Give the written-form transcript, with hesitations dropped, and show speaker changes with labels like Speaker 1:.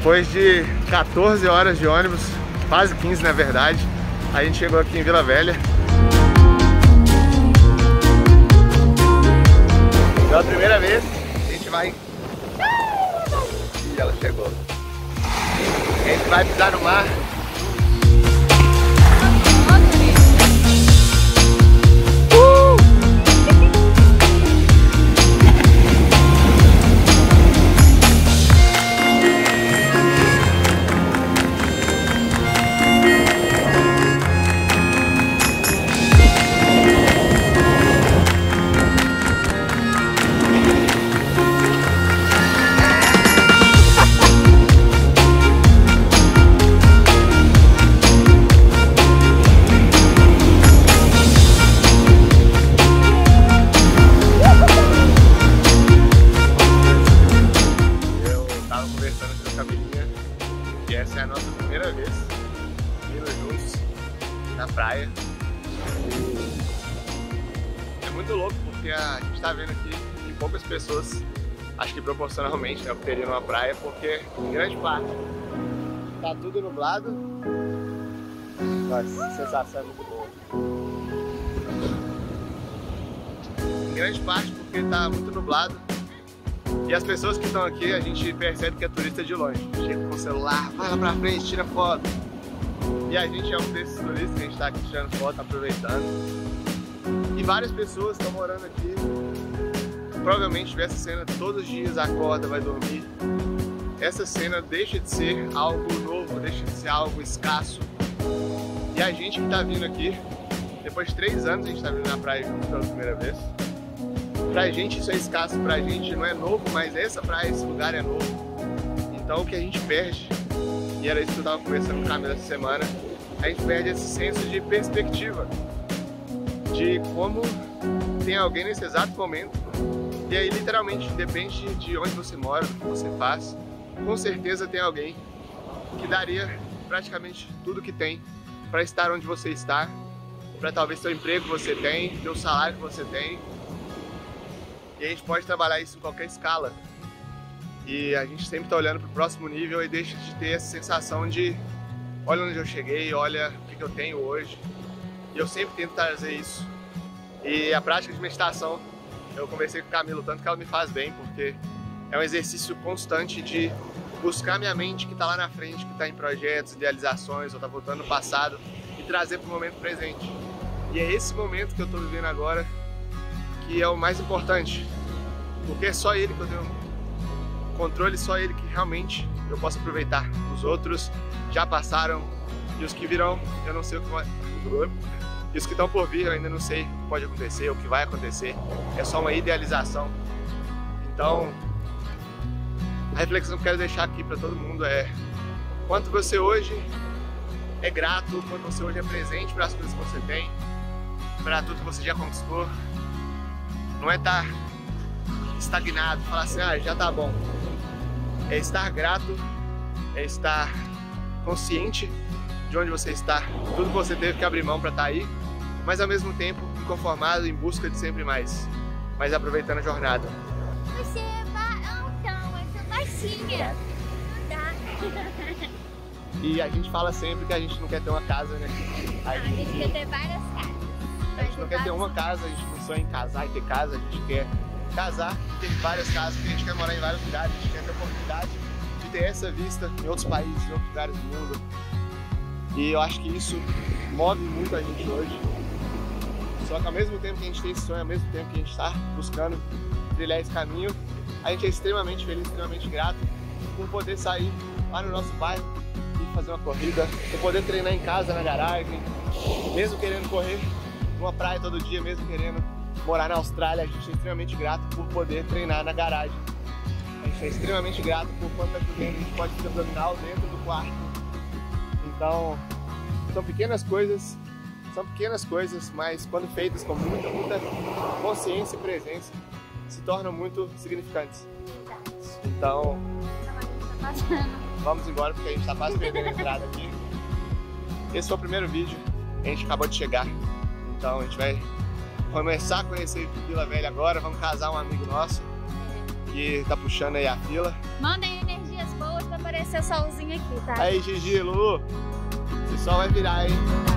Speaker 1: Depois de 14 horas de ônibus, quase 15 na verdade, a gente chegou aqui em Vila Velha. Pela primeira vez, a gente vai... E ela chegou. A gente vai pisar no mar. Essa é a nossa primeira vez indo juntos na praia. É muito louco porque a gente está vendo aqui que poucas pessoas, acho que proporcionalmente, né, teriam uma praia, porque em grande parte tá tudo nublado. Nossa, a sensação é muito boa. Em grande parte porque tá muito nublado. E as pessoas que estão aqui, a gente percebe que é turista de longe. Chega com o celular, vai lá pra frente, tira foto. E a gente é um desses turistas que a gente tá aqui tirando foto, aproveitando. E várias pessoas estão morando aqui. Provavelmente vê essa cena todos os dias, acorda, vai dormir. Essa cena deixa de ser algo novo, deixa de ser algo escasso. E a gente que tá vindo aqui, depois de 3 anos a gente tá vindo na praia junto pela primeira vez. Pra gente isso é escasso, pra gente não é novo, mas essa praia, esse lugar é novo. Então o que a gente perde, e era isso que eu tava conversando com o Camilo essa semana, a gente perde esse senso de perspectiva, de como tem alguém nesse exato momento, e aí literalmente depende de onde você mora, do que você faz, com certeza tem alguém que daria praticamente tudo que tem para estar onde você está, para talvez ter o emprego que você tem, ter o salário que você tem. E a gente pode trabalhar isso em qualquer escala. E a gente sempre está olhando para o próximo nível e deixa de ter essa sensação de olha onde eu cheguei, olha o que eu tenho hoje. E eu sempre tento trazer isso. E a prática de meditação, eu conversei com o Camilo, tanto que ela me faz bem, porque é um exercício constante de buscar minha mente que está lá na frente, que está em projetos, idealizações, ou está voltando no passado, e trazer para o momento presente. E é esse momento que eu estou vivendo agora que é o mais importante, porque é só ele que eu tenho controle, só ele que realmente eu posso aproveitar. Os outros já passaram e os que virão eu não sei o que vai, e os que estão por vir eu ainda não sei o que pode acontecer, o que vai acontecer, é só uma idealização. Então a reflexão que eu quero deixar aqui para todo mundo é quanto você hoje é grato, quanto você hoje é presente para as coisas que você tem, para tudo que você já conquistou. Não é estar estagnado, falar assim, ah, já tá bom. É estar grato, é estar consciente de onde você está, tudo que você teve que abrir mão para estar aí, mas ao mesmo tempo inconformado, em busca de sempre mais, mas aproveitando a jornada.
Speaker 2: Você é baixinha, eu sou baixinha. Não dá.
Speaker 1: E a gente fala sempre que a gente não quer ter uma casa, né?
Speaker 2: A gente quer ter várias casas.
Speaker 1: A gente não quer ter uma casa, a gente não sonha em casar e ter casa, a gente quer casar e ter várias casas, porque a gente quer morar em vários lugares, a gente quer ter a oportunidade de ter essa vista em outros países, em outros lugares do mundo. E eu acho que isso move muito a gente hoje. Só que ao mesmo tempo que a gente tem esse sonho, ao mesmo tempo que a gente está buscando trilhar esse caminho, a gente é extremamente feliz, extremamente grato por poder sair lá no nosso bairro e fazer uma corrida, por poder treinar em casa, na garagem, mesmo querendo correr numa praia todo dia, mesmo querendo morar na Austrália, a gente é extremamente grato por poder treinar na garagem. A gente é extremamente grato por quanto tempo a gente pode ter abdominal dentro do quarto. Então, são pequenas coisas, mas quando feitas com muita consciência e presença, se tornam muito significantes. Então, vamos embora porque a gente está quase perdendo a entrada aqui. Esse foi o primeiro vídeo, a gente acabou de chegar. Então a gente vai começar a conhecer Vila Velha agora, vamos casar um amigo nosso que tá puxando aí a fila.
Speaker 2: Mandem energias boas para aparecer aparecer solzinho aqui, tá?
Speaker 1: Aí, Gigi, Lulu, esse sol vai virar, hein?